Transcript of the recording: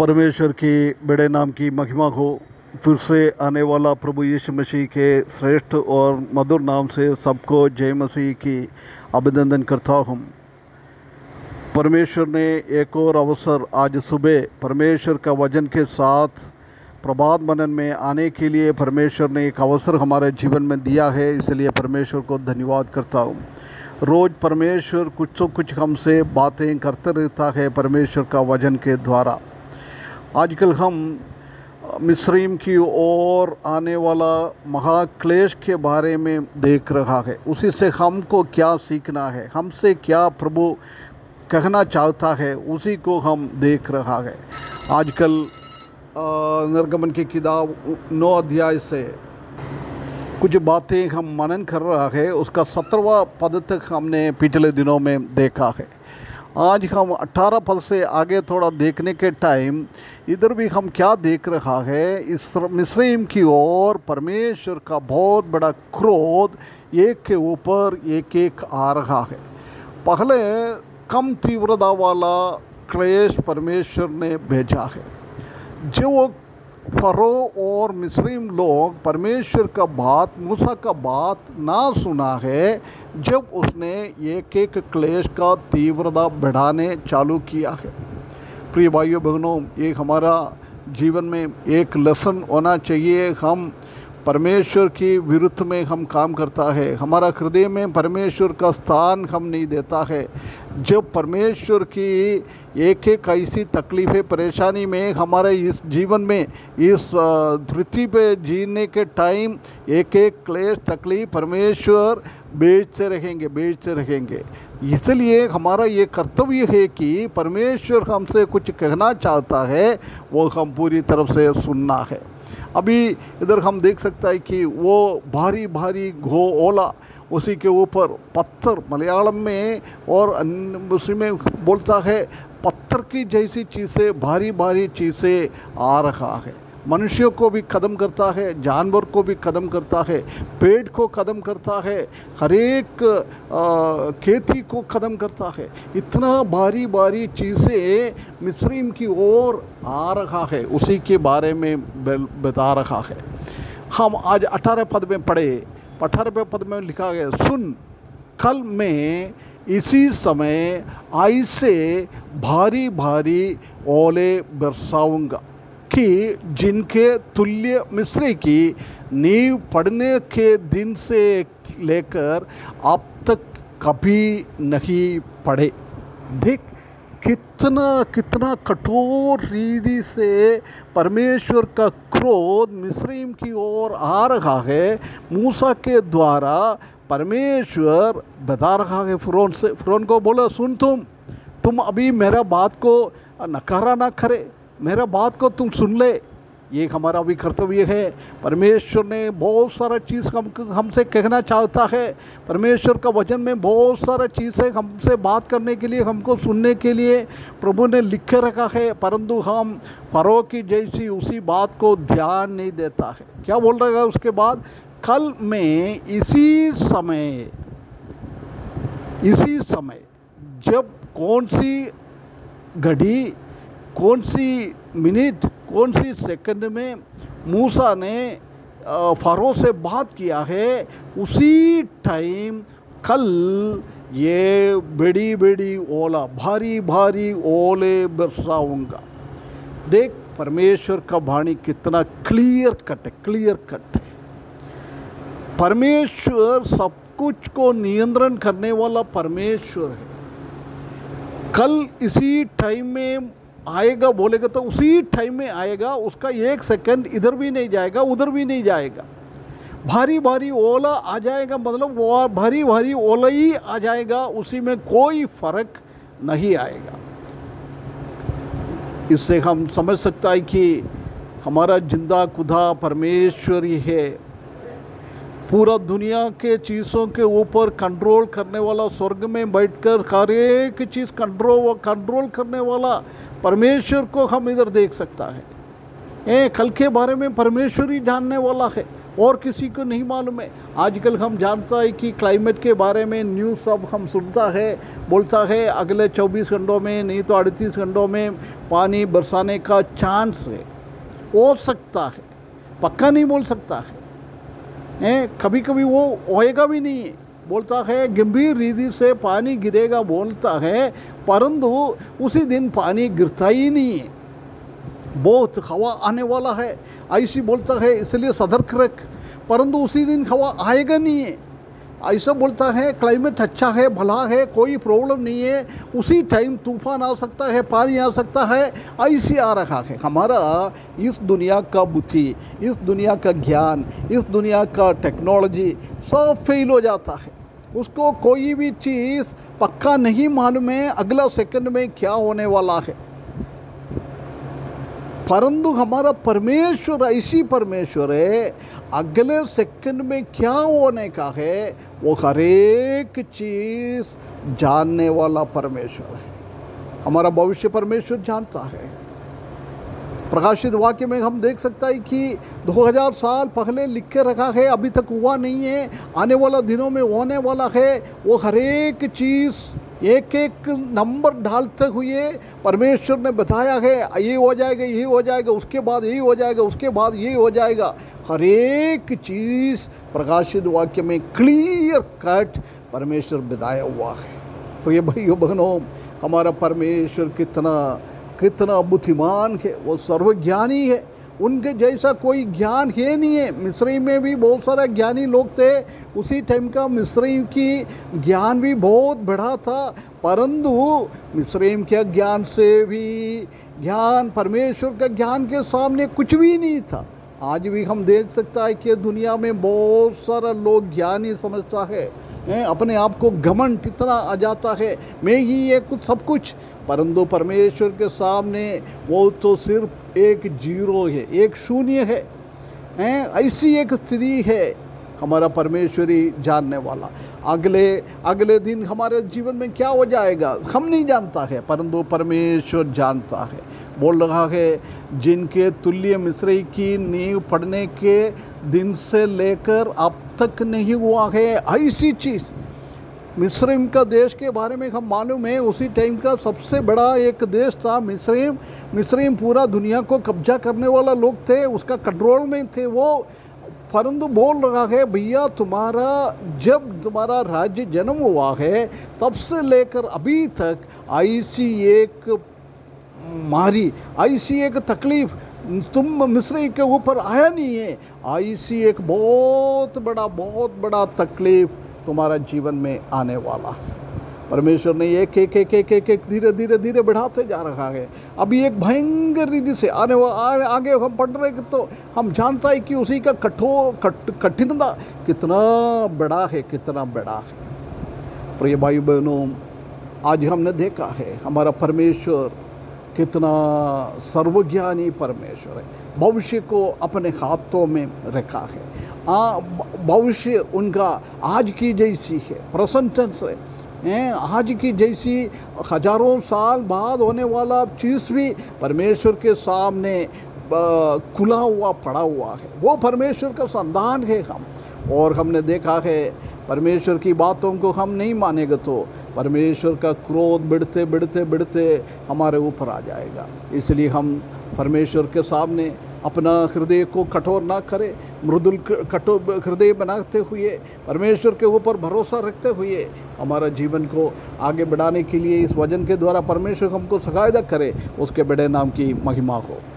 परमेश्वर की बड़े नाम की महिमा हो। फिर से आने वाला प्रभु यीशु मसीह के श्रेष्ठ और मधुर नाम से सबको जय मसीह की अभिनंदन करता हूँ। परमेश्वर ने एक और अवसर आज सुबह परमेश्वर का वचन के साथ प्रभात मनन में आने के लिए परमेश्वर ने एक अवसर हमारे जीवन में दिया है, इसलिए परमेश्वर को धन्यवाद करता हूँ। रोज़ परमेश्वर कुछ तो कुछ हमसे बातें करते रहता है परमेश्वर का वचन के द्वारा। आजकल हम मिस्रीम की ओर आने वाला महाक्लेश के बारे में देख रहा है। उसी से हमको क्या सीखना है, हमसे क्या प्रभु कहना चाहता है, उसी को हम देख रहा है। आजकल निर्गमन की किताब 9 अध्याय से कुछ बातें हम मनन कर रहा है। उसका 17वां पद तक हमने पिछले दिनों में देखा है। आज हम 18 पद से आगे थोड़ा देखने के टाइम इधर भी हम क्या देख रहा है, इस मिस्रीम की ओर परमेश्वर का बहुत बड़ा क्रोध एक के ऊपर एक एक आ रहा है। पहले कम तीव्रता वाला क्लेश परमेश्वर ने भेजा है। जो फरो और मिस्रीम लोग परमेश्वर का बात, मूसा का बात ना सुना है, जब उसने एक एक क्लेश का तीव्रता बढ़ाने चालू किया है। प्रिय भाइयों बहनों, ये हमारा जीवन में एक लेसन होना चाहिए। हम परमेश्वर की विरुद्ध में हम काम करता है, हमारा हृदय में परमेश्वर का स्थान हम नहीं देता है। जब परमेश्वर की एक एक ऐसी तकलीफ़ें परेशानी में हमारे इस जीवन में, इस पृथ्वी पे जीने के टाइम एक एक क्लेश तकलीफ परमेश्वर बेचते रहेंगे। इसलिए हमारा ये कर्तव्य है कि परमेश्वर हमसे कुछ कहना चाहता है, वो हम पूरी तरफ से सुनना है। अभी इधर हम देख सकते हैं कि वो भारी भारी घो ओला, उसी के ऊपर पत्थर, मलयालम में और उसी में बोलता है पत्थर की जैसी चीज़ें, भारी भारी चीज़ें आ रहा है। मनुष्यों को भी ख़त्म करता है, जानवर को भी ख़त्म करता है, पेड़ को ख़त्म करता है, हर एक खेती को ख़त्म करता है। इतना भारी भारी चीज़ें मिस्रीम की ओर आ रहा है, उसी के बारे में बता रहा है। हम आज 18 पद में पढ़े, 18वें पद में लिखा गया, सुन कल मैं इसी समय ऐसे भारी भारी ओले बरसाऊंगा कि जिनके तुल्य मिस्री की नींव पड़ने के दिन से लेकर अब तक कभी नहीं पड़े। देख कितना कठोर रीति से परमेश्वर का क्रोध मिस्रीम की ओर आ रहा है। मूसा के द्वारा परमेश्वर बता रहा है फिरौन को, बोला सुन तुम अभी मेरा बात को नकारा ना करे, मेरा बात को तुम सुन ले। ये हमारा भी कर्तव्य है। परमेश्वर ने बहुत सारा चीज़ हमसे कहना चाहता है। परमेश्वर का वचन में बहुत सारा चीज़ है हमसे बात करने के लिए, हमको सुनने के लिए प्रभु ने लिख के रखा है, परंतु हम फरो की जैसी उसी बात को ध्यान नहीं देता है। क्या बोल रहा है उसके बाद, कल में इसी समय जब कौन सी घड़ी, कौन सी मिनट, कौन सी सेकंड में मूसा ने फरो से बात किया है, उसी टाइम कल ये बड़ी बड़ी ओला, भारी भारी ओले बरसाऊंगा। देख परमेश्वर का वाणी कितना क्लियर कट है। परमेश्वर सब कुछ को नियंत्रण करने वाला परमेश्वर है। कल इसी टाइम में आएगा बोलेगा तो उसी टाइम में आएगा, उसका एक सेकंड इधर भी नहीं जाएगा उधर भी नहीं जाएगा। भारी भारी ओला आ जाएगा, मतलब वो भारी भारी ओला ही आ जाएगा, उसी में कोई फर्क नहीं आएगा। इससे हम समझ सकता है कि हमारा जिंदा खुदा परमेश्वर ही है। पूरा दुनिया के चीज़ों के ऊपर कंट्रोल करने वाला, स्वर्ग में बैठकर हर एक चीज़ कंट्रोल करने वाला परमेश्वर को हम इधर देख सकता है। कल के बारे में परमेश्वर ही जानने वाला है। और किसी को नहीं मालूम है। आजकल हम जानता है कि क्लाइमेट के बारे में न्यूज़ सब हम सुनता है, बोलता है अगले 24 घंटों में नहीं तो 38 घंटों में पानी बरसाने का चांस है, हो सकता है, पक्का नहीं बोल सकता है। कभी कभी वो होएगा भी नहीं है, बोलता है गंभीर रीति से पानी गिरेगा बोलता है, परंतु उसी दिन पानी गिरता ही नहीं है। बहुत हवा आने वाला है ऐसी बोलता है, इसलिए सतर्क रख, परंतु उसी दिन हवा आएगा नहीं है ऐसा बोलता है। क्लाइमेट अच्छा है, भला है, कोई प्रॉब्लम नहीं है, उसी टाइम तूफान आ सकता है, पानी आ सकता है, ऐसे आ रहा है। हमारा इस दुनिया का बुद्धि, इस दुनिया का ज्ञान, इस दुनिया का टेक्नोलॉजी सब फेल हो जाता है। उसको कोई भी चीज़ पक्का नहीं मालूम है अगला सेकंड में क्या होने वाला है, परंतु हमारा परमेश्वर ऐसी परमेश्वर है, अगले सेकंड में क्या होने का है वो हर एक चीज़ जानने वाला परमेश्वर है। हमारा भविष्य परमेश्वर जानता है। प्रकाशित वाक्य में हम देख सकता है कि 2000 साल पहले लिख के रखा है, अभी तक हुआ नहीं है, आने वाला दिनों में होने वाला है। वो हर एक चीज़ एक एक नंबर डालते हुए परमेश्वर ने बताया है, ये हो जाएगा, ये हो जाएगा, उसके बाद ये हो जाएगा, उसके बाद ये हो जाएगा। हर एक चीज़ प्रकाशित वाक्य में क्लियर कट परमेश्वर बताया हुआ है। प्रिय भाइयों बहनों, हमारा परमेश्वर कितना बुद्धिमान है, वो सर्वज्ञानी है। उनके जैसा कोई ज्ञान है नहीं है। मिस्री में भी बहुत सारे ज्ञानी लोग थे, उसी टाइम का मिस्री की ज्ञान भी बहुत बड़ा था, परंतु मिस्री के ज्ञान से भी ज्ञान परमेश्वर का ज्ञान के सामने कुछ भी नहीं था। आज भी हम देख सकता है कि दुनिया में बहुत सारा लोग ज्ञानी समझता है, अपने आप को घमंड इतना आ जाता है, मैं ही ये कुछ सब कुछ, परंतु परमेश्वर के सामने वो तो सिर्फ एक जीरो है, एक शून्य है। ऐसी एक स्थिति है हमारा परमेश्वर ही जानने वाला। अगले दिन हमारे जीवन में क्या हो जाएगा हम नहीं जानता है, परंतु परमेश्वर जानता है। बोल रहा है जिनके तुल्य मिस्री की नींव पड़ने के दिन से लेकर अब तक नहीं हुआ है ऐसी चीज़। मिस्रैम का देश के बारे में हम मालूम है, उसी टाइम का सबसे बड़ा एक देश था मिस्रैम। मिस्रैम पूरा दुनिया को कब्जा करने वाला लोग थे, उसका कंट्रोल में थे वो। परंतु बोल रहा है भैया जब तुम्हारा राज्य जन्म हुआ है तब से लेकर अभी तक ऐसी एक मारी, ऐसी एक तकलीफ तुम मिस्री के ऊपर आया नहीं है। ऐसी एक बहुत बड़ा तकलीफ तुम्हारा जीवन में आने वाला है। परमेश्वर ने एक धीरे बढ़ाते जा रहा है। अभी एक भयंकर रीति से आगे हम पढ़ रहे तो हम जानता है कि उसी का कठिनता कितना बड़ा है। प्रिय भाई बहनों, आज हमने देखा है हमारा परमेश्वर कितना सर्वज्ञानी परमेश्वर है। भविष्य को अपने हाथों में रखा है। भविष्य उनका आज की जैसी है, प्रेजेंट टेंस है, आज की जैसी हजारों साल बाद होने वाला चीज़ भी परमेश्वर के सामने खुला हुआ पड़ा हुआ है। वो परमेश्वर का संतान है हम, और हमने देखा है परमेश्वर की बातों को हम नहीं मानेंगे तो परमेश्वर का क्रोध बढ़ते हमारे ऊपर आ जाएगा। इसलिए हम परमेश्वर के सामने अपना हृदय को कठोर ना करें, मृदुल हृदय बनाते हुए परमेश्वर के ऊपर भरोसा रखते हुए हमारा जीवन को आगे बढ़ाने के लिए इस वचन के द्वारा परमेश्वर हमको सहायता करे। उसके बड़े नाम की महिमा हो।